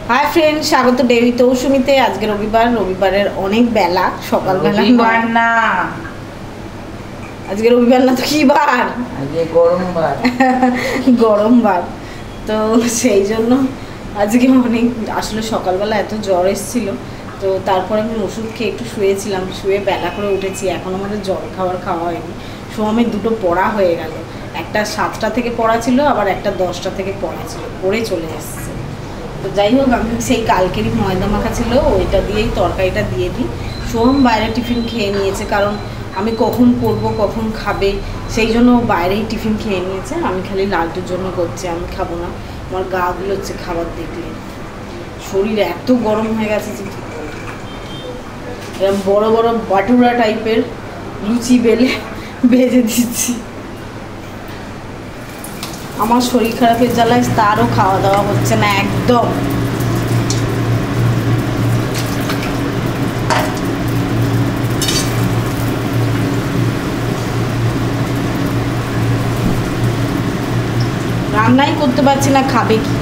High friend, স্বাগত daily তৌসুমিতে। আজকে রবিবারের অনেক বেলা, সকালবেলা না, আজকে রবিবার না তো কি বার? আজকে গরম বার। তো সেই জন্য আজকে অনেক, আসলে সকালবেলা এত জ্বর এসেছিল, তো তারপরে আমি ওষুধ খেয়ে একটু শুয়েছিলাম, শুয়ে বেলা করে উঠেছি। এখন আমাদের জল খাওয়া হয়নি। সোয়ামের দুটো পড়া হয়ে গেল, একটা 7টা থেকে পড়া ছিল, আবার একটা 10টা থেকে পড়া ছিল, পড়ে চলে এসছে। তো যাই হোক, আমি সেই কালকেরই ময়দা মাখা ছিল, ওইটা দিয়েই তরকারিটা দিয়ে দিই। সোহম বাইরে টিফিন খেয়ে নিয়েছে, কারণ আমি কখন করব কখন খাবে, সেই জন্য বাইরেই টিফিন খেয়ে নিয়েছে। আমি খালি লালটুর জন্য করছি, আমি খাবো না। আমার গা গুলোচ্ছে খাবার দেখলে, শরীর এত গরম হয়ে গেছে যে এরকম বড় বড় বাটুরা টাইপের লুচি বেলে ভেজে দিচ্ছি। আমার শরীর খারাপের জ্বালায় তারও খাওয়া দাওয়া হচ্ছে না একদম। রান্নাই করতে পারছি না, খাবে কি?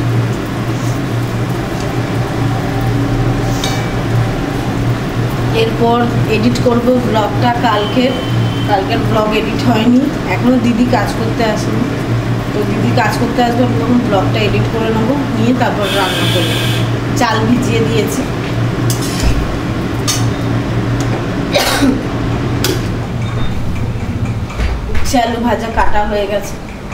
এরপর এডিট করব ব্লগটা। কালকের ব্লগ এডিট হয়নি এখনও, দিদি কাজ করতে আসেনি। তো দিদি কাজ করতে আসবে, আমি তখন ব্লগটা এডিট করে নেবো, নিয়ে তারপর রান্না করবো। চাল ভিজিয়ে দিয়েছি। আলু ভাজা কাটা হয়ে গেছে।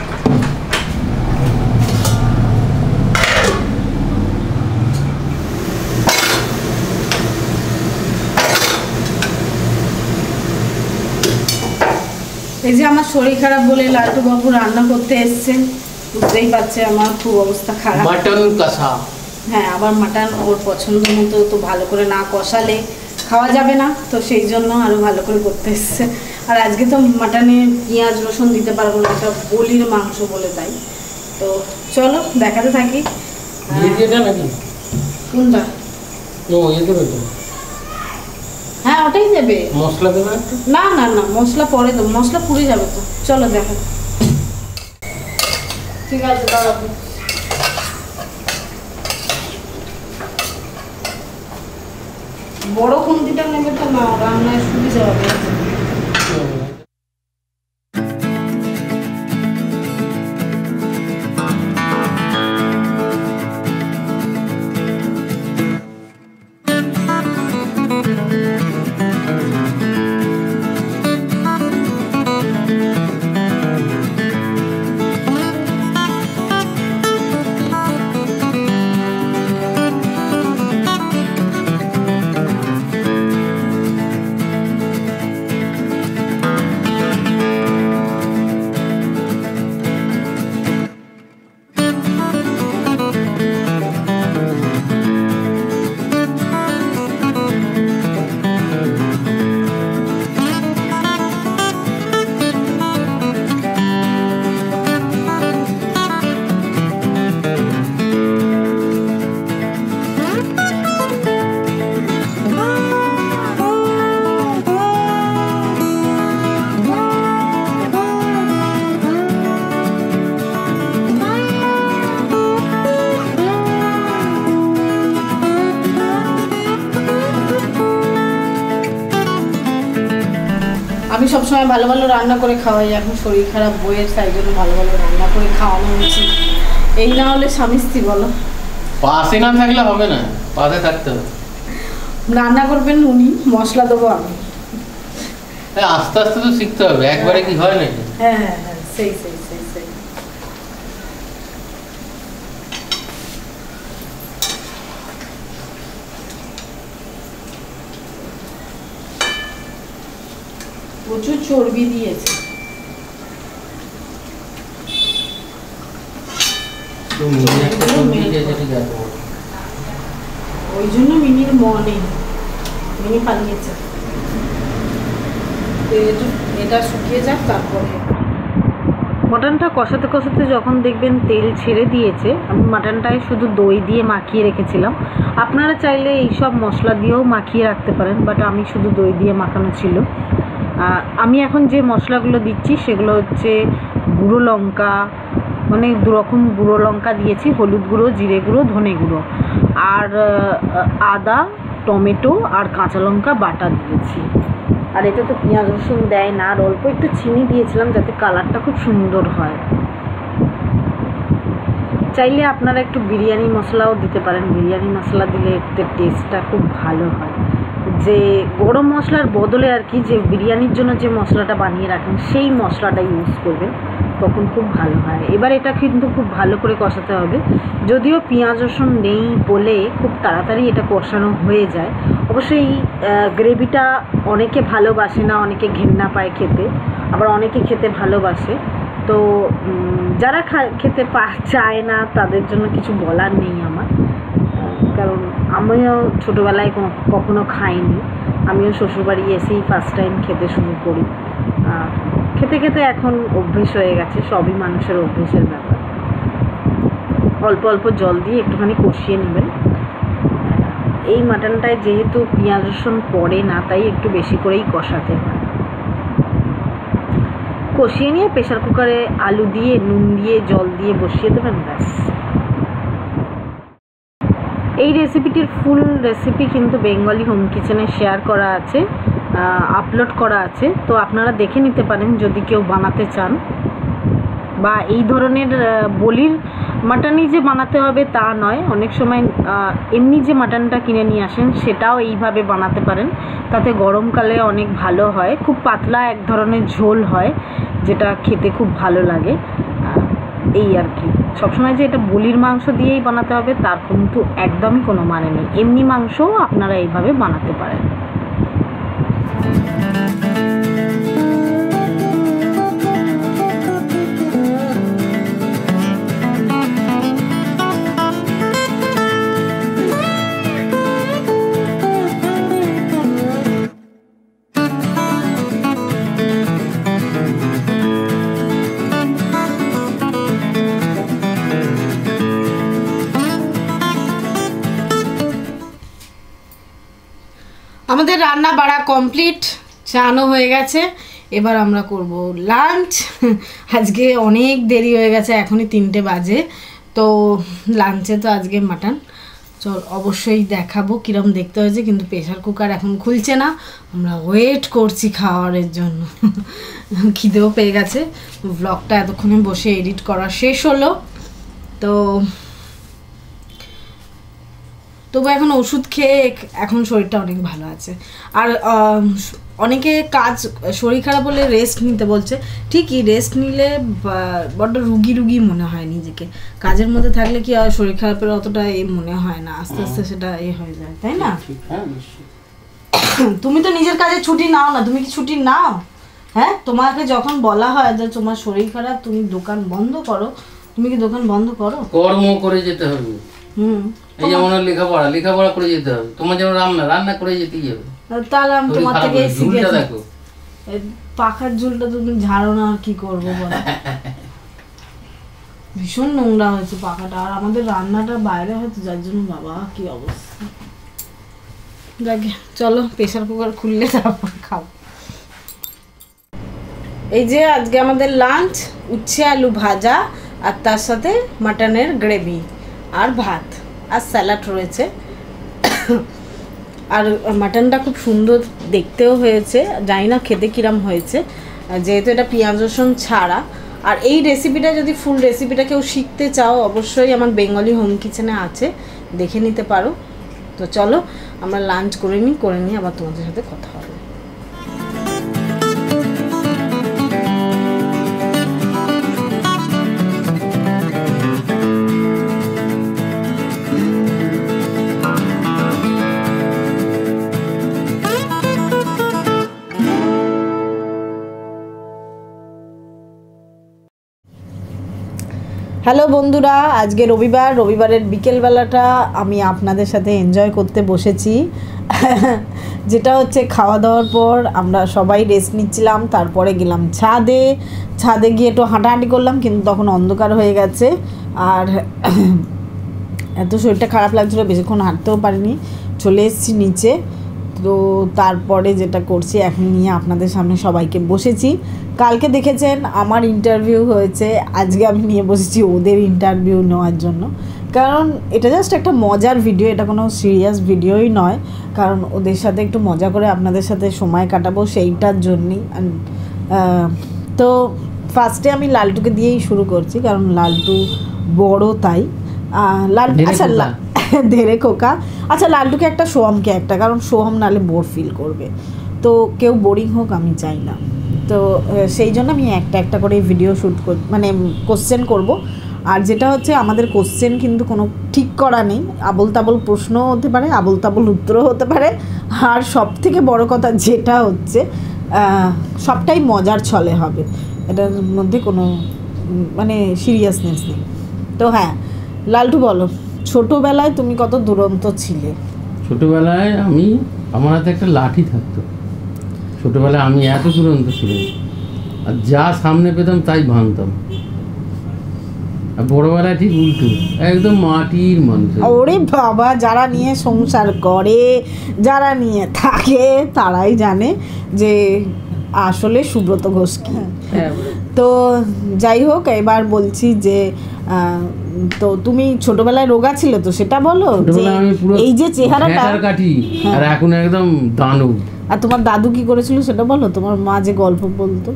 এই যে আমার শরীর খারাপ বলে লালটু বাবু রান্না করতে এসছেন, বুঝতেই পারছে আমার খুব অবস্থা খারাপ। মাটন কষা, হ্যাঁ, আবার মাটন ওর পছন্দ মতো, তো ভালো করে না কষালে খাওয়া যাবে না, তো সেই জন্য আরও ভালো করে করতে এসছে। আর আজকে তো মাটনে পেঁয়াজ রসুন দিতে পারবো না, এটা বলির মাংস বলে, তাই। তো চলো দেখাতে থাকি। কোনটা? হ্যাঁ, ওটাই দেবে। মশলা দেবে না না না, মশলা পরে দেবো, মশলা পুড়ে যাবে তো। চলো দেখা। ঠিক আছে, দাঁড়াবো। বড় খুন্তিটা নেবে তো, না রান্নায় সুবিধা হবে। আমি সবসময় ভালো ভালো রান্না করে খাওয়াই, এখন শরীর খারাপ বইয়ের, তাই জন্য ভালো ভালো রান্না করে খাওয়ানো উচিত। এই না হলে স্বামী স্ত্রী বলো, পাশে না থাকলে হবে না, পাশে থাকতে হবে। রান্না করবেন উনি, মশলা দেবো আমি। আস্তে আস্তে তো শিখতে হবে, একবারে কি হয় নাকি? হ্যাঁ হ্যাঁ হ্যাঁ, সেই সেই সেই সেই। প্রচুর চর্বি দিয়েছে। ওই জন্য মিনির নেই, মিনি পালিয়েছে। এটা শুকিয়ে যাক, তারপরে মাটনটা কষাতে কষাতে যখন দেখবেন তেল ছেড়ে দিয়েছে, আমি মাটনটায় শুধু দই দিয়ে মাখিয়ে রেখেছিলাম। আপনারা চাইলে এইসব মশলা দিয়েও মাখিয়ে রাখতে পারেন, বাট আমি শুধু দই দিয়ে মাখানো ছিল। আমি এখন যে মশলাগুলো দিচ্ছি সেগুলো হচ্ছে গুঁড়ো লঙ্কা, মানে 2 রকম গুঁড়ো লঙ্কা দিয়েছি, হলুদ গুঁড়ো, জিরে গুঁড়ো, ধনে গুঁড়ো, আর আদা, টমেটো আর কাঁচা লঙ্কা বাটা দিয়েছি। আর এতে তো পেঁয়াজ রসুন দেয় না, আর অল্প একটু চিনি দিয়েছিলাম যাতে কালারটা খুব সুন্দর হয়। চাইলে আপনারা একটু বিরিয়ানি মশলাও দিতে পারেন, বিরিয়ানি মশলা দিলে এতে টেস্টটা খুব ভালো হয়। যে গরম মশলার বদলে আর কি, যে বিরিয়ানির জন্য যে মশলাটা বানিয়ে রাখেন সেই মশলাটা ইউজ করবেন, তখন খুব ভালো হয়। এবার এটা কিন্তু খুব ভালো করে কষাতে হবে। যদিও পেঁয়াজ রসুন নেই বলে খুব তাড়াতাড়ি এটা কষানো হয়ে যায়। অবশ্যই গ্রেভিটা অনেকে ভালোবাসে না, অনেকে ঘেন্না পায় খেতে, আবার অনেকে খেতে ভালোবাসে। তো যারা খেতে চায় না তাদের জন্য কিছু বলার নেই আমার, কারণ আমিও ছোটোবেলায় কখনো খাইনি, আমিও শ্বশুরবাড়ি এসেই ফার্স্ট টাইম খেতে শুরু করি। খেতে খেতে এখন অভ্যেস হয়ে গেছে, সবই মানুষের অভ্যেসের ব্যাপার। অল্প অল্প জল দিয়ে একটুখানি কষিয়ে নেবেন। এই মাটনটায় যেহেতু পেঁয়াজ রসুন পড়ে না, তাই একটু বেশি করেই কষাতে হয়। কষিয়ে নিয়ে প্রেশার কুকারে আলু দিয়ে নুন দিয়ে জল দিয়ে বসিয়ে দেবেন, ব্যাস। এই রেসিপিটির ফুল রেসিপি কিন্তু বেঙ্গলি হোম কিচেনে শেয়ার করা আছে, আপলোড করা আছে, তো আপনারা দেখে নিতে পারেন যদি কেউ বানাতে চান। বা এই ধরনের বলির মাটনই যে বানাতে হবে তা নয়, অনেক সময় এমনি যে মাটনটা কিনে নিয়ে আসেন সেটাও এইভাবে বানাতে পারেন, তাতে গরমকালে অনেক ভালো হয়। খুব পাতলা এক ধরনের ঝোল হয়, যেটা খেতে খুব ভালো লাগে। এই আর কি, সবসময় যে এটা বলির মাংস দিয়েই বানাতে হবে তার কিন্তু একদমই কোনো মানে নেই, এমনি মাংসও আপনারা এইভাবে বানাতে পারেন। আমাদের রান্না বাড়া কমপ্লিট, চানও হয়ে গেছে, এবার আমরা করব লাঞ্চ। আজকে অনেক দেরি হয়ে গেছে, এখনই 3টে বাজে, তো লাঞ্চে তো আজকে মাটন। চল অবশ্যই দেখাবো কীরকম দেখতে হয়েছে, কিন্তু প্রেশার কুকার এখন খুলছে না, আমরা ওয়েট করছি খাওয়ারের জন্য। খিদেও পেয়ে গেছে। ব্লগটা এতক্ষণে বসে এডিট করা শেষ হলো, তো তবু এখন ওষুধ খেয়ে এখন শরীরটা অনেক ভালো আছে। আর অনেকে শরীর খারাপ হলে রেস্ট নিতে বলছে, ঠিকই, রেস্ট নিলে বড্ড রুগী মনে হয় নিজেকে। কাজের মধ্যে থাকলে কি আর শরীর খারাপের অতটা মনে হয় না, আস্তে আস্তে সেটা হয়ে যায়, তাই না? তুমি তো নিজের কাজে ছুটি নাও না, তুমি কি ছুটি নাও? হ্যাঁ, তোমাকে যখন বলা হয় যে তোমার শরীর খারাপ, তুমি দোকান বন্ধ করো, তুমি কি দোকান বন্ধ করো? কর্ম করে যেতে হবে। এই যেমন লেখাপড়া করে যেতে হবে, তোমার যেমন রান্না করে যেতেই হবে। তাহলে আমি তোমার থেকে শিখেছি। পাখার ঝুলটা তুমি ঝাড়ো না, আর কি করবো বলো? ভীষণ নোংরা হয়েছে পাখাটা, আর আমাদের রান্নাটা বাইরে হয়তো, যার জন্য বাবা কি অবস্থা। দেখে চলো প্রেশার কুকার খুললে তারপর খাবো। এই যে আজকে আমাদের লাঞ্চ, উচ্ছে আলু ভাজা, আর তার সাথে মাটনের গ্রেভি আর ভাত আর স্যালাড রয়েছে। আর মাটনটা খুব সুন্দর দেখতেও হয়েছে, জানি না খেতে কিরম হয়েছে, যেহেতু এটা পেঁয়াজ রসুন ছাড়া। আর এই রেসিপিটা যদি ফুল রেসিপিটা কেউ শিখতে চাও, অবশ্যই আমার বেঙ্গলি হোম কিচেনে আছে, দেখে নিতে পারো। তো চলো আমরা লাঞ্চ করে নিই আবার তোমাদের সাথে কথা হবে। হ্যালো বন্ধুরা, আজকে রবিবারের বিকেলবেলাটা আমি আপনাদের সাথে এনজয় করতে বসেছি। যেটা হচ্ছে খাওয়া দাওয়ার পর আমরা সবাই রেস্ট নিচ্ছিলাম, তারপরে গেলাম ছাদে গিয়ে একটু হাঁটাহাঁটি করলাম, কিন্তু তখন অন্ধকার হয়ে গেছে। আর এত শরীরটা খারাপ লাগছিলো, বেশিক্ষণ হাঁটতেও পারিনি, চলে এসেছি নিচে। তো তারপরে যেটা করছি এখন নিয়ে আপনাদের সামনে সবাইকে বসেছি। কালকে দেখেছেন আমার ইন্টারভিউ হয়েছে, আজকে আমি নিয়ে বসেছি ওদের ইন্টারভিউ নেওয়ার জন্য। কারণ এটা জাস্ট একটা মজার ভিডিও, এটা কোনো সিরিয়াস ভিডিওই নয়, কারণ ওদের সাথে একটু মজা করে আপনাদের সাথে সময় কাটাবো সেইটার জন্যই। তো ফার্স্টে আমি লালটুকে দিয়েই শুরু করছি, কারণ লালটু বড় তাই। আচ্ছা ধেরে খোকা। আচ্ছা লালটুকে একটা, সোহমকে একটা, কারণ সোহম নালে বোর ফিল করবে, তো কেউ বোরিং হোক আমি চাই না। তো সেই জন্য আমি একটা একটা করে ভিডিও শ্যুট মানে কোশ্চেন করব। আর যেটা হচ্ছে আমাদের কোশ্চেন কিন্তু কোনো ঠিক করা নেই, আবোল তাবোল প্রশ্নও হতে পারে, আবোল তাবোল উত্তরও হতে পারে। আর সব থেকে বড় কথা যেটা হচ্ছে সবটাই মজার ছলে হবে, এটার মধ্যে কোনো মানে সিরিয়াসনেস নেই। তো হ্যাঁ লালটু বলো, ছোটোবেলায় তুমি কত দুরন্ত ছিলে? ছোটোবেলায় আমার হাতে একটা লাঠি থাকতো। ছোটোবেলায় আমি এত দুরন্ত ছিলাম, আর যা সামনে পেতাম তাই ভাঙতাম। আর বড়োবেলায় ঠিক উল্টো, একদম মাটির মানুষ। ওরে বাবা, যারা নিয়ে সংসার করে, যারা নিয়ে থাকে তারাই জানে যে আসলে সুব্রত ঘোষ কি। তো যাই হোক, এবার বলছি যে তো তুমি ছোটবেলায় রোগা ছিল তো সেটা বলো, যে এই যে চেহারাটা কাটি আর এখন একদম দানব। আর তোমার দাদু কি করেছিল সেটা বলো, তোমার মা যে গল্প বলতো,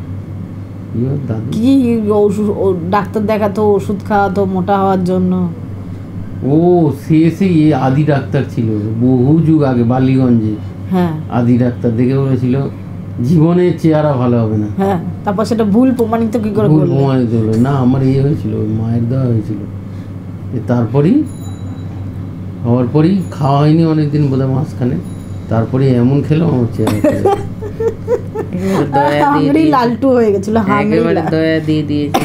কি ডাক্তার দেখাতো, ওষুধ খাওয়াতো মোটা হওয়ার জন্য। ও সেই আদি ডাক্তার ছিল বহু যুগ আগে বালিগঞ্জে। হ্যাঁ, আদি ডাক্তার দেখে বলেছিল জীবনের চেহারা ভালো হবে না। হ্যাঁ, তারপর সেটা ভুল প্রমাণিত কি করে? ভুল প্রমাণিত হলো না, আমার হয়েছিল, মায়ের দেওয়া হয়েছিল। তারপরেই হওয়ার পরেই খাওয়া হয়নি অনেকদিন, বোধহয় মাঝখানে। তারপরে এমন খেলো আমার চেহারা লালটু হয়ে গেছিল, দয়া দিয়ে দিয়েছে,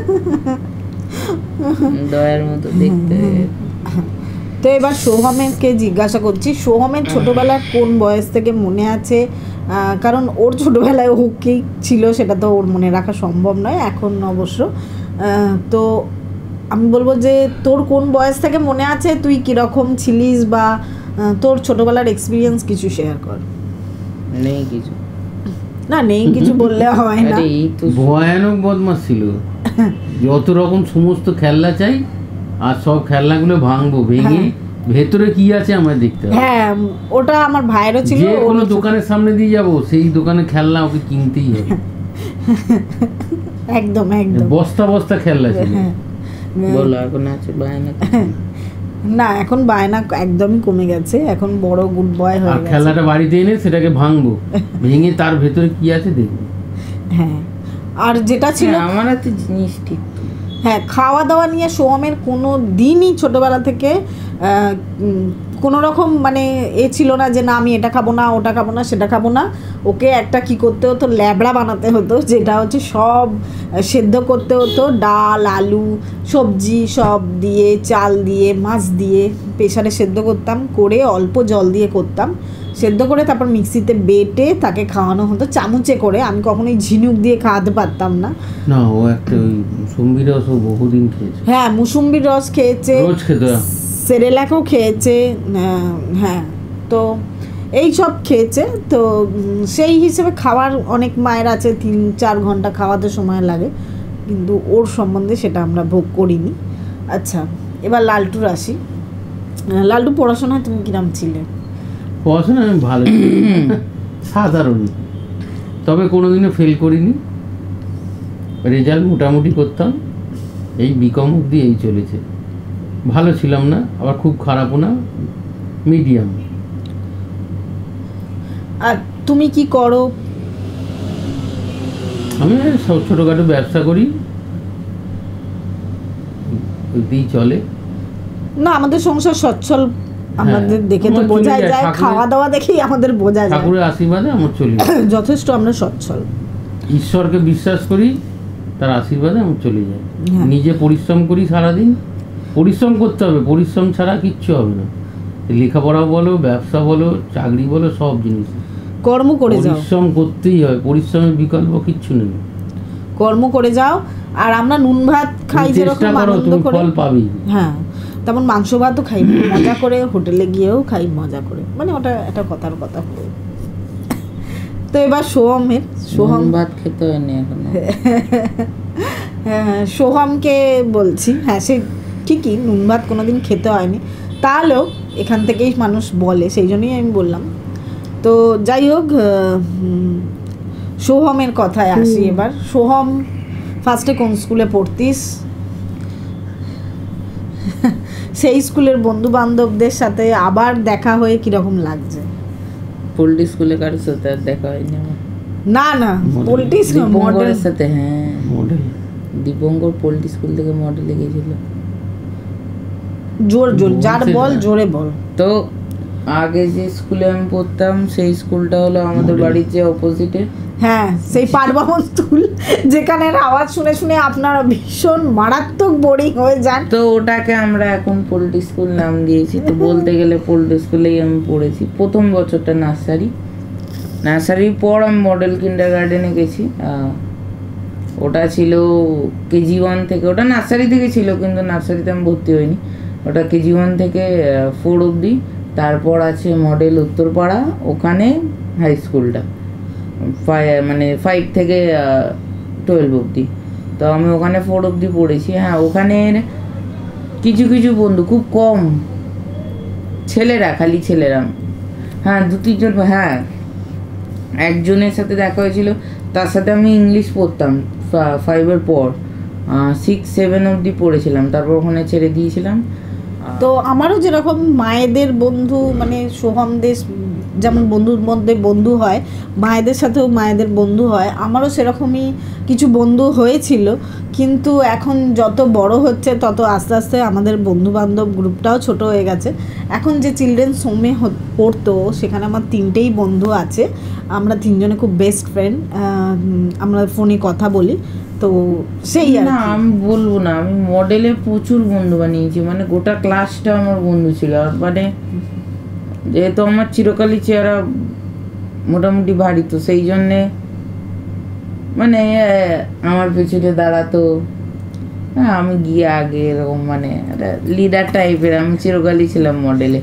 দয়ার মতো দেখতে। তো এবার সোহমকে জিজ্ঞাসা করছি, সোহমের ছোটবেলার কোন বয়স থেকে মনে আছে? কারণ ওর ছোটবেলায় ও কি ছিল সেটা তো ওর মনে রাখা সম্ভব নয় এখন অবশ্য। তো আমি বলবো যে তোর কোন বয়স থেকে মনে আছে, তুই কিরকম ছিলিস, বা তোর ছোটবেলার এক্সপিরিয়েন্স কিছু শেয়ার কর। নেই কিছু, না নেই কিছু বললে হয় না। ভয়ানক বদমাশ ছিল, যত রকম সমস্ত খেলনা চাই, আর সব খেলনাগুলো ভাঙবো, ভেঙে ভেতরে কি আছে আমায় দেখতে হবে। হ্যাঁ, ওটা আমার ভাইয়েরও ছিল। যে কোনো দোকানের সামনে দিয়ে যাব, সেই দোকানে খেলনা ওকে কিনতেই হবে। একদম একদম বস্তা বস্তা খেলনা ছিল। বলো এখন আছে বায়না? না এখন বায়না একদমই কমে গেছে, এখন বড় গুড বয় হয়ে গেছে। খেলনাটা বাড়িতে এনে সেটাকে ভাঙবো, ভেঙে তার ভেতরে কি আছে দেখবো। হ্যাঁ, আর যেটা ছিল আমার হাতে জিনিস ঠিক। হ্যাঁ, খাওয়া দাওয়া নিয়ে সোহমের কোনো দিনই ছোটোবেলা থেকে কোনো রকম মানে ছিল না যে না আমি এটা খাবো না, ওটা খাবো না, সেটা খাবো না। ওকে একটা কি করতে হতো, ল্যাবড়া বানাতে হতো, যেটা হচ্ছে সব সেদ্ধ করতে হতো, ডাল আলু সবজি সব দিয়ে, চাল দিয়ে, মাছ দিয়ে প্রেসারে সেদ্ধ করতাম, করে অল্প জল দিয়ে করতাম, সেদ্ধ করে তারপর মিক্সিতে বেটে তাকে খাওয়ানো হতো চামচে করে। আমি কখনোই ঝিনুক দিয়ে খাওয়াতে পারতাম না। না, ও একটা ওই মুসুম্বি রস বহুদিন খেয়েছে। হ্যাঁ, মুসুম্বির রস খেয়েছে, রোজ খেতে, সেরেলাকও খেয়েছে। হ্যাঁ, তো এই সব খেয়েছে। তো সেই হিসেবে খাওয়ার অনেক মায়ের আছে 3-4 ঘন্টা খাওয়াতে সময় লাগে, কিন্তু ওর সম্বন্ধে সেটা আমরা ভোগ করিনি। আচ্ছা, এবার লালটুর আসি। লালটু পড়াশোনায় তুমি কিরম ছিলে? পড়াশোনা আমি ভালো, সাধারণ, তবে কোনোদিনও ফেল করিনি। রেজাল্ট মোটামুটি করতাম, এই বিকম অবধি এই চলেছে। ভালো ছিলাম না, আবার খুব খারাপও না, মিডিয়াম। আর তুমি কি করো? আমি সব ছোটোখাটো ব্যবসা করি, ওইতেই চলে। না, আমাদের সংসার সচ্ছল, আমাদের দেখে তো বোঝা যায়, খাওয়া দাওয়া দেখেই আমাদের বোঝা যায়। ঠাকুরের আশীর্বাদে আমার চলি যথেষ্ট, আমরা সচ্ছল, ঈশ্বরকে বিশ্বাস করি, তার আশীর্বাদে আমার চলে যায়। নিজে পরিশ্রম করি, সারাদিন পরিশ্রম করতে হবে, পরিশ্রম ছাড়া কিচ্ছু হবে না। লেখাপড়া বলো, ব্যবসা বলো, চাকরি বলো, সব জিনিস কর্ম করে যাও, পরিশ্রম করতেই হয়, পরিশ্রমের বিকল্প কিচ্ছু নেই। কর্ম করে যাও। আর আমরা নুন ভাত খাই যেরকম আনন্দ করে, ফল পাবি। হ্যাঁ, তেমন মাংস ভাতও খাই না, মজা করে হোটেলে গিয়েও খাই মজা করে, মানে ওটা একটা কথার কথা হলো। তো এবার সোহম ভাত খেতে হয়নি এখনো। হ্যাঁ, সোহমকে বলছি, হ্যাঁ সে ঠিকই নুন ভাত কোনোদিন খেতে হয়নি, তাহলেও এখান থেকেই মানুষ বলে, সেই জন্যই আমি বললাম। তো যাই হোক, সোহমের কথায় আসি এবার। সোহম ফার্স্টে কোন স্কুলে পড়তিস? সেই স্কুলের বন্ধু বান্ধবদের সাথে আবার দেখা হয়ে কিরকম লাগছে? পোল্ট্রি স্কুলে কারোর সাথে আর দেখা হয়নি আমার। না না, পোল্ট্রি দীপঙ্করের সাথে, হ্যাঁ মডেল দীপঙ্কর পোল্ট্রি স্কুল থেকে মডেলে গেছিল। জোর যার বল জোরে বল। তো আগে যে স্কুলে আমি পড়তাম সেই স্কুলটা হলো আমাদের বাড়ির যে অপোজিটে। হ্যাঁ, সেই পারবামন স্কুল, যেখানে আওয়াজ শুনে শুনে আপনারা ভীষণ মারাত্মক বোরিং হয়ে যান। তো ওটাকে আমরা এখন পোল্ট্রি স্কুল নাম দিয়েছি। তো বলতে গেলে পোল্ট্রি স্কুলেই আমি পড়েছি। প্রথম বছরটা নার্সারির পর আমি মডেল কিন্ডার গার্ডেনে গেছি। ওটা ছিল কেজি 1 থেকে, ওটা নার্সারি থেকে ছিল কিন্তু নার্সারিতে আমি ভর্তি হইনি। ওটা কেজি 1 থেকে 4 অবধি। তারপর আছে মডেল উত্তরপাড়া, ওখানে হাই স্কুলটা মানে 5 থেকে 12 অবধি। তো আমি ওখানে 4 অবধি পড়েছি। হ্যাঁ, ওখানে কিছু কিছু বন্ধু, খুব কম ছেলেরা, খালি ছেলেরা। হ্যাঁ 2-3 জন, হ্যাঁ একজনের সাথে দেখা হয়েছিল, তার সাথে আমি ইংলিশ পড়তাম 5-এর পর 6-7 অবধি পড়েছিলাম, তারপর ওখানে ছেড়ে দিয়েছিলাম। তো আমারও যেরকম মায়েদের বন্ধু, মানে সোহমদের যেমন বন্ধুর মধ্যে বন্ধু হয়, মায়েদের সাথেও মায়েদের বন্ধু হয়, আমারও সেরকমই কিছু বন্ধু হয়েছিল। কিন্তু এখন যত বড় হচ্ছে তত আস্তে আস্তে আমাদের বন্ধু বান্ধব গ্রুপটাও ছোট হয়ে গেছে। এখন যে চিলড্রেন্স হোমে পড়তো সেখানে আমার 3টেই বন্ধু আছে, আমরা 3জনে খুব বেস্ট ফ্রেন্ড, আমরা ফোনে কথা বলি। তো সেই আর না, আমি বলবো না, আমি মডেলে প্রচুর বন্ধু বানিয়েছি, মানে গোটা ক্লাসটা আমার বন্ধু ছিল। মানে যেহেতু আমার চিরকালই চেহারা মোটামুটি ভারী, তো সেই জন্যে মানে আমার পেছনে দাঁড়াতো, হ্যাঁ আমি গিয়ে আগে, এরকম মানে লিডার টাইপের আমি চিরকালই ছিলাম মডেলে।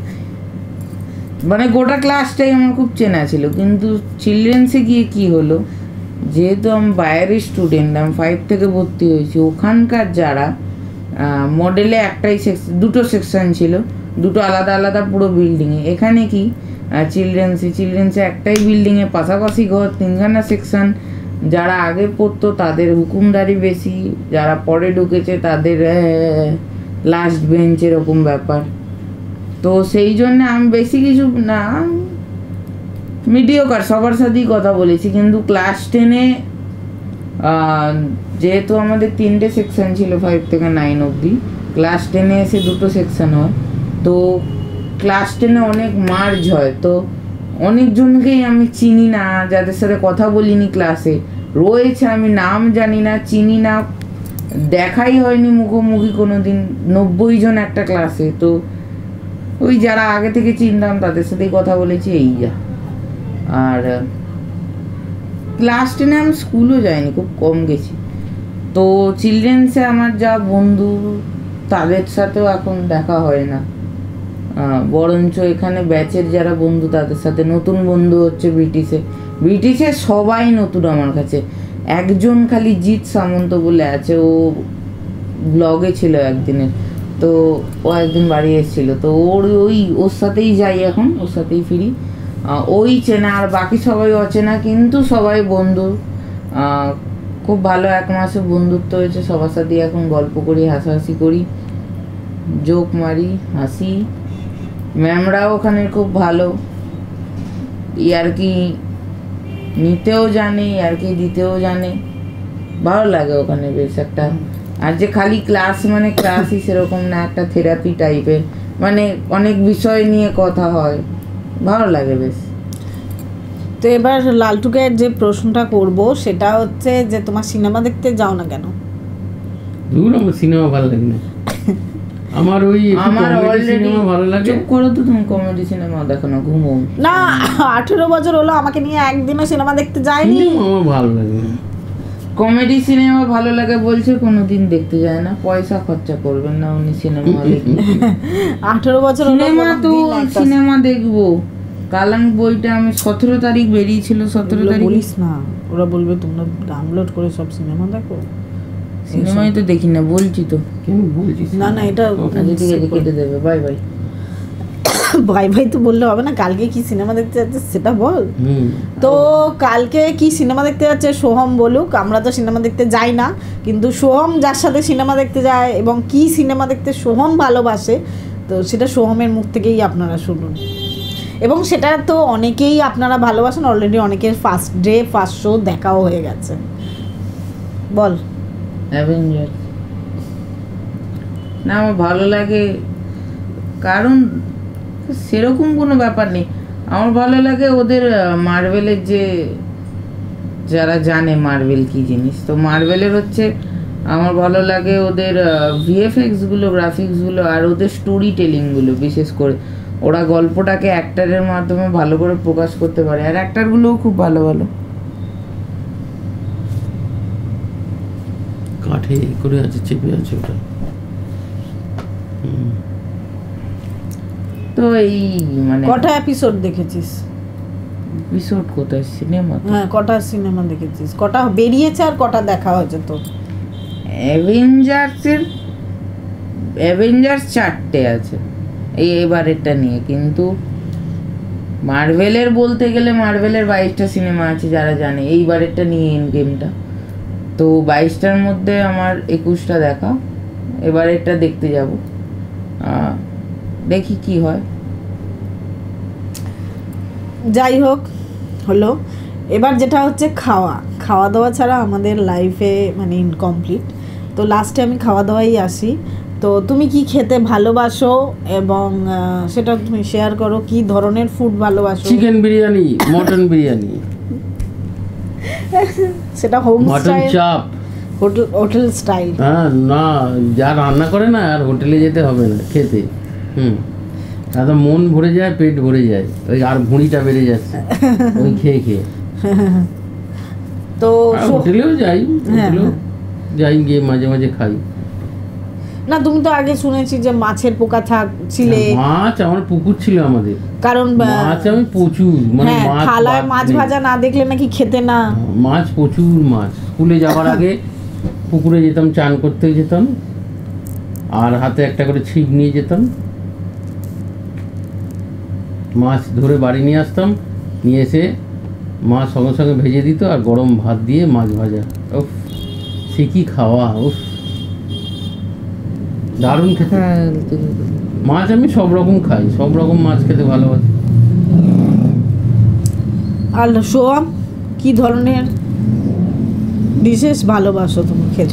মানে গোটা ক্লাসটাই আমার খুব চেনা ছিল। কিন্তু চিলড্রেন্সে গিয়ে কি হলো, যেহেতু আমি বাইরের স্টুডেন্ট, আমি 5 থেকে ভর্তি হয়েছি, ওখানকার যারা মডেলে দুটো সেকশন ছিল, দুটো আলাদা আলাদা পুরো বিল্ডিংয়ে। এখানে কি চিলড্রেন্সে একটাই বিল্ডিংয়ে পাশাপাশি ঘর, 3খানা সেকশন। যারা আগে পড়তো তাদের হুকুমদারি বেশি, যারা পরে ঢুকেছে তাদের লাস্ট বেঞ্চ, এরকম ব্যাপার। তো সেই জন্য আমি বেশি কিছু না, মিডিওকার সবার সাথেই কথা বলেছি। কিন্তু ক্লাস 10-এ যেহেতু আমাদের 3টে সেকশন ছিল 5 থেকে 9 অবধি, ক্লাস 10-এ এসে 2টো সেকশন হয়। তো ক্লাস 10-এ অনেক মার্জ হয়, তো অনেকজনকেই আমি চিনি না, যাদের সাথে কথা বলিনি ক্লাসে রয়েছে, আমি নাম জানি না, চিনি না, দেখাই হয়নি মুখোমুখি কোনো দিন। 90 জন একটা ক্লাসে। তো ওই যারা আগে থেকে চিনতাম তাদের সাথেই কথা বলেছি, এই যা। আর ক্লাস 10-এ আমি স্কুলও যাইনি, খুব কম গেছি। তো চিলড্রেন্সে আমার যা বন্ধু তাদের সাথেও এখন দেখা হয় না, বরঞ্চ এখানে ব্যাচের যারা বন্ধু তাদের সাথে নতুন বন্ধু হচ্ছে। ব্রিটিশে সবাই নতুন আমার কাছে। একজন খালি জিৎ সামন্ত বলে আছে, ও ব্লগে ছিল একদিনের, তো ও একদিন বাড়ি এসেছিল, তো ওর সাথেই যাই এখন, ওর সাথেই ফিরি। ওই চেনা, আর বাকি সবাই অচেনা, কিন্তু সবাই বন্ধু। খুব ভালো 1 মাসে বন্ধুত্ব হয়েছে সবার সাথেই। এখন গল্প করি, হাসাহাসি করি, জোক মারি, হাসি। ম্যামরাও ওখানে খুব ভালো, ইয়ার্কি নিতেও জানে, ইয়ার্কি দিতেও জানে, ভালো লাগে ওখানে বেশ একটা। আর যে খালি ক্লাস মানে ক্লাসই সেরকম না, একটা থেরাপি টাইপের, মানে অনেক বিষয় নিয়ে কথা হয়, ভালো লাগে বেশ। তো এবার লালটুকে যে প্রশ্নটা করব সেটা হচ্ছে যে তোমার সিনেমা দেখতে যাও না কেন? আমার সিনেমা ভালো লাগে না, আমার ওই সিনেমা ভালো লাগে। চুপ করো তো, তুমি কমেডি সিনেমা দেখো না, ঘুমো না। 18 বছর হলো আমাকে নিয়ে একদিনও সিনেমা দেখতে যায়নি। আমার ভালো লাগে না। কমেডি সিনেমা ভালো লাগে বলছে, কোনোদিন দেখতে যায় না। পয়সা খরচা করবেন না উনি সিনেমা হলে। 18 বছর হলো সিনেমা তো কোনোদিন একটা সিনেমা দেখবো। কালাঙ্ক বইটা আমি 17 তারিখ বেরিয়েছিল, 17 এগুলো তারিখ। বলিস না, ওরা বলবে তোমরা ডাউনলোড করে সব সিনেমা দেখো। সিনেমাই তো দেখি না, বলছি তো। কেন বলছিস? না না, এটা আচ্ছা ঠিক আছে, কেটে দেবে। Bye bye. ভাই ভাই তো বললে হবে না, কালকে কি সিনেমা দেখতে যাচ্ছে সেটা বল। হুম। তো কালকে কি সিনেমা দেখতে যাচ্ছে সোহম বলুক, আমরা তো সিনেমা দেখতে যাই না, কিন্তু সোহম যার সাথে সিনেমা দেখতে যায় এবং কি সিনেমা দেখতে সোহম ভালোবাসে, তো সেটা সোহমের মুখ থেকেই আপনারা শুনুন। এবং সেটা তো অনেকেই আপনারা ভালোবাসেন, অলরেডি অনেকের ফার্স্ট ডে ফার্স্ট শো দেখাও হয়ে গেছে। বল। অ্যাভেঞ্জার না, আমার ভালো লাগে কারণ সেরকম কোনো ব্যাপার নেই। আমার ভালো লাগে ওদের মার্ভেলের যে, যারা জানে মার্ভেল কি জিনিস, তো মার্ভেলের হচ্ছে আমার ভালো লাগে ওদের ভিএফএক্সগুলো, গ্রাফিক্সগুলো, আর ওদের স্টোরি টেলিংগুলো। বিশেষ করে ওরা গল্পটাকে অ্যাক্টারের মাধ্যমে ভালো করে প্রকাশ করতে পারে, আর অ্যাক্টারগুলোও খুব ভালো ভালো। কাঠে করে আছে, চেপে আছে ওটা। তো এই মানে কটা এপিসোড দেখেছিস? এপিসোড কোথায়? সিনেমা। হ্যাঁ, কটা সিনেমা দেখেছিস? কটা বেরিয়েছে আর কটা দেখা হয়েছে তোর? অ্যাভেঞ্জার্স 4টে আছে এবারেরটা নিয়ে, কিন্তু মার্ভেলের বলতে গেলে মার্ভেলের 22টা সিনেমা আছে যারা জানে, এইবারেরটা নিয়ে এন্ড গেমটা। তো 22টার মধ্যে আমার 21টা দেখা, এবারেরটা দেখতে যাব, দেখি কি হয়। যাই হোক, হলো এবার যেটা হচ্ছে খাওয়া খাওয়া দাওয়া ছাড়া আমাদের লাইফে মানে ইনকমপ্লিট। তো লাস্টে আমি খাওয়া দাওয়াই আসি। তো তুমি কি খেতে ভালোবাসো এবং সেটা তুমি শেয়ার করো, কি ধরনের ফুড ভালোবাসো? চিকেন বিরিয়ানি, মটন বিরিয়ানি, সেটা home mutton style, chaap. Hotel style? হ্যাঁ, না যা রান্না করে না আর হোটেলে যেতে হবে না খেতে। তো মন ভরে যায়, পেট ভরে যায়, ওই আর ভুঁড়িটা বেড়ে যাচ্ছে ওই খেয়ে খেয়ে। তো হোটেলেও যাই, হোটেলেও যাই, গিয়ে মাঝে মাঝে খাই। না, তুমি তো আগে শুনেছি যে মাছের পোকা ছিলে। মাছ আমার পুকুর ছিল আমাদের, কারণ মাছ আমি প্রচুর, মানে মাছ থালায় মাছ ভাজা না দেখলে নাকি খেতে না। মাছ প্রচুর মাছ। স্কুলে যাওয়ার আগে পুকুরে যেতাম, চান করতে যেতাম, আর হাতে একটা করে ছিপ নিয়ে যেতাম, মাছ ধরে বাড়ি নিয়ে আসতাম, নিয়ে এসে মাছ সঙ্গে সঙ্গে ভেজে দিত, আর গরম ভাত দিয়ে মাছ ভাজা। উফ, সে কি খাওয়া! উফ, দারুণ খেতে। মাছ আমি সব রকম খাই, সব রকম মাছ খেতে ভালোবাসি। আর সোয়াম, কি ধরনের ডিশেস ভালোবাসো তুমি খেতে?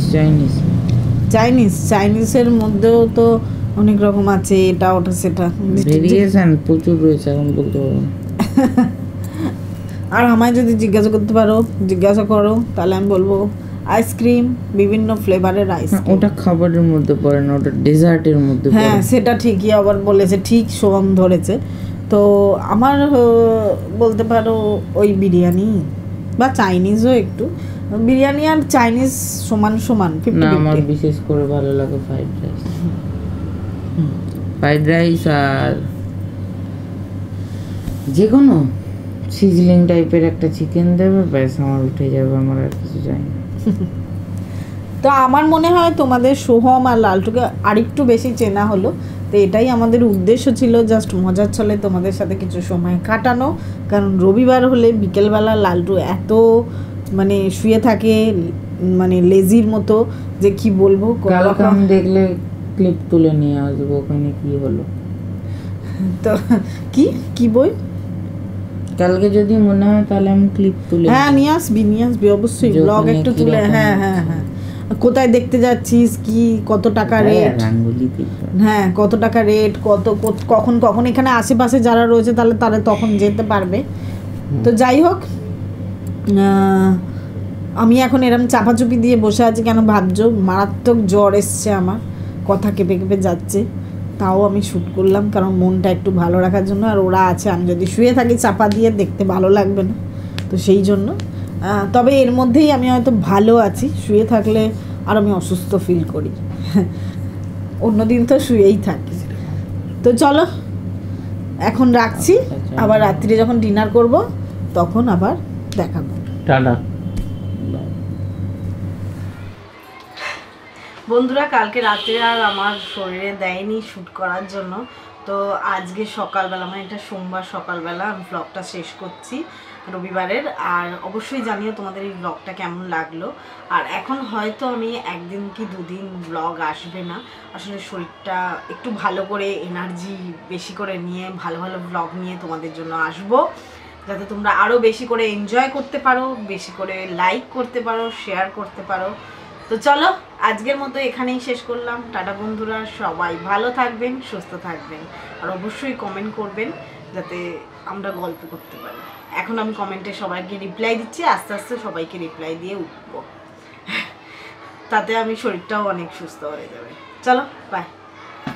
চাইনিজের মধ্যেও তো অনেক রকম আছে, এটা ওটা সেটা ভেরিয়েশন প্রচুর রয়েছে, এখন বলতে পারবো না। আর আমায় যদি জিজ্ঞাসা করো তাহলে আমি বলবো আইসক্রিম, বিভিন্ন ফ্লেভারের আইসক্রিম। ওটা খাবারের মধ্যে পড়ে না, ওটা ডেজার্টের মধ্যে পড়ে। হ্যাঁ, সেটা ঠিকই আবার বলেছে, ঠিক সোয়াম ধরেছে। তো আমার বলতে পারো ওই বিরিয়ানি বা চাইনিজও একটু। বিরিয়ানি আর চাইনিজ সমান সমান, না আমার বিশেষ করে ভালো লাগে ফ্রাইড রাইস আর যে কোনো সিজলিং টাইপের একটা চিকেন দেবে, ব্যাস আমার উঠে যাবে, আমার আর কিছু চাই না। তো আমার মনে হয় তোমাদের সোহম আর লালটুকে আরেকটু বেশি চেনা হলো। তো এটাই আমাদের উদ্দেশ্য ছিল, জাস্ট মজার ছলে তোমাদের সাথে কিছু সময় কাটানো। কারণ রবিবার হলে বিকেলবেলা লালটু এত মানে শুয়ে থাকে, মানে লেজির মতো, যে কি বলবো। কালকে আমি দেখলে ক্লিপ তুলে নিয়ে আসবো, ওখানে কি হলো। তো কি বই? কালকে যদি মনে হয় তাহলে আমি ক্লিপ তুলে, হ্যাঁ নিয়ে আসবি অবশ্যই, ব্লগ একটু তুলে। হ্যাঁ, কোথায় দেখতে যাচ্ছিস, কি কত টাকা রেট, হ্যাঁ কত টাকা রেট, কখন এখানে আশেপাশে যারা রয়েছে তারা তখন যেতে পারবে। তো যাই হোক, আমি এখন এরম চাপাচুপি দিয়ে বসে আছি, কেন ভাবছো? মারাত্মক জ্বর এসছে আমার, কথা কেঁপে কেঁপে যাচ্ছে, তাও আমি শ্যুট করলাম কারণ মনটা একটু ভালো রাখার জন্য। আর ওরা আছে, আমি যদি শুয়ে থাকি চাপা দিয়ে দেখতে ভালো লাগবে না, তো সেই জন্য তবে এর মধ্যেই আমি হয়তো ভালো আছি, শুয়ে থাকলে আর আমি অসুস্থ ফিল করি। অন্যদিন তো শুয়েই থাকি। তো চলো এখন রাখছি, আবার রাত্রিরে যখন ডিনার করব তখন আবার দেখাবো। টাটা। বন্ধুরা, কালকে রাত্রে আর আমার শরীরে দেয়নি শ্যুট করার জন্য, তো আজকে সকালবেলা মানে এটা সোমবার সকালবেলা আমি ব্লগটা শেষ করছি রবিবারের। আর অবশ্যই জানিও তোমাদের এই ব্লগটা কেমন লাগলো। আর এখন হয়তো আমি একদিন কি দুদিন ব্লগ আসবে না, আসলে শরীরটা একটু ভালো করে এনার্জি বেশি করে নিয়ে ভালো ভালো ব্লগ নিয়ে তোমাদের জন্য আসবো, যাতে তোমরা আরও বেশি করে এনজয় করতে পারো, বেশি করে লাইক করতে পারো, শেয়ার করতে পারো। তো চলো আজকের মতো এখানেই শেষ করলাম। টাটা বন্ধুরা, সবাই ভালো থাকবেন, সুস্থ থাকবেন, আর অবশ্যই কমেন্ট করবেন যাতে আমরা গল্প করতে পারি। এখন আমি কমেন্টে সবাইকে রিপ্লাই দিচ্ছি, আস্তে আস্তে সবাইকে রিপ্লাই দিয়ে উঠবো, তাতে আমি শরীরটাও অনেক সুস্থ হয়ে যাবে। চলো বাই।